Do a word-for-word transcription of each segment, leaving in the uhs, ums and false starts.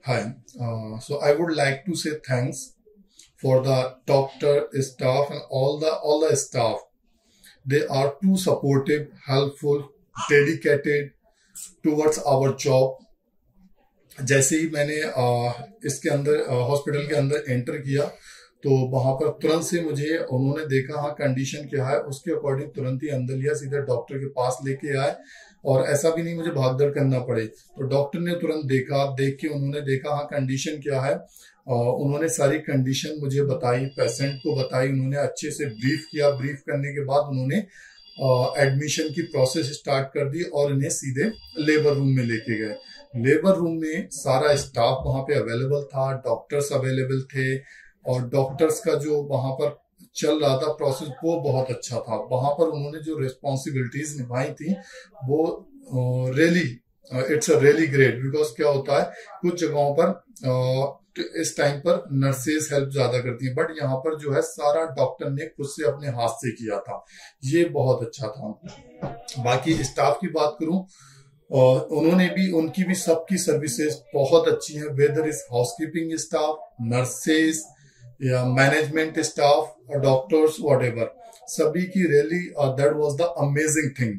Hi. Uh, so I would like to say thanks for the doctor, staff, and all the all the staff. They are too supportive, helpful, dedicated towards our job. जैसे ही मैंने आ, इसके अंदर hospital के अंदर enter किया तो वहां पर तुरंत से मुझे उन्होंने देखा हाँ कंडीशन क्या है, उसके अकॉर्डिंग तुरंत ही अंदर लिया, सीधे डॉक्टर के पास लेके आए। और ऐसा भी नहीं मुझे भागदौड़ करना पड़े, तो डॉक्टर ने तुरंत देखा, देख के उन्होंने देखा हाँ कंडीशन क्या है। और उन्होंने सारी कंडीशन मुझे बताई, पेशेंट को बताई, उन्होंने अच्छे से ब्रीफ किया। ब्रीफ करने के बाद उन्होंने एडमिशन की प्रोसेस स्टार्ट कर दी और इन्हें सीधे लेबर रूम में लेके गए। लेबर रूम में सारा स्टाफ वहां पे अवेलेबल था, डॉक्टर्स अवेलेबल थे, और डॉक्टर्स का जो वहां पर चल रहा था प्रोसेस वो बहुत अच्छा था। वहां पर उन्होंने जो रिस्पॉन्सिबिलिटीज निभाई थी वो really it's a really great. Because क्या होता है कुछ जगहों पर uh, इस टाइम पर नर्सेज हेल्प ज्यादा करती हैं, बट यहाँ पर जो है सारा डॉक्टर ने खुद से अपने हाथ से किया था, ये बहुत अच्छा था। बाकी स्टाफ की बात करूं, और उन्होंने भी उनकी भी सबकी सर्विसेज बहुत अच्छी हैं, whether is housekeeping staff, nurses या मैनेजमेंट स्टाफ और डॉक्टर्स व्हाटएवर, सभी की really that was the amazing thing,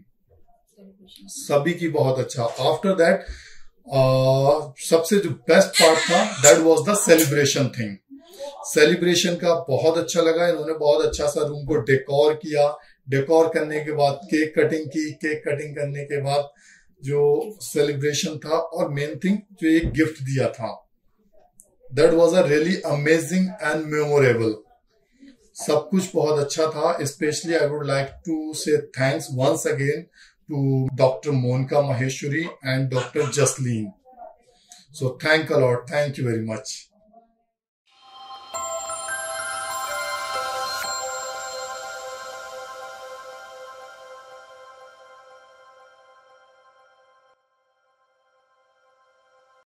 सभी की बहुत अच्छा। आफ्टर दैट सबसे जो बेस्ट पार्ट था that was the celebration thing. Celebration का बहुत अच्छा लगा, इन्होंने बहुत अच्छा सा रूम को डेकोर किया। डेकोर करने के बाद केक कटिंग की, केक कटिंग करने के बाद जो सेलिब्रेशन था, और मेन थिंग जो एक गिफ्ट दिया था, that was a really amazing and memorable. सब कुछ बहुत अच्छा था। Specially I would like to say thanks once again to doctor Monika Maheshwari and doctor Jasleen. So thank a lot, thank you very much.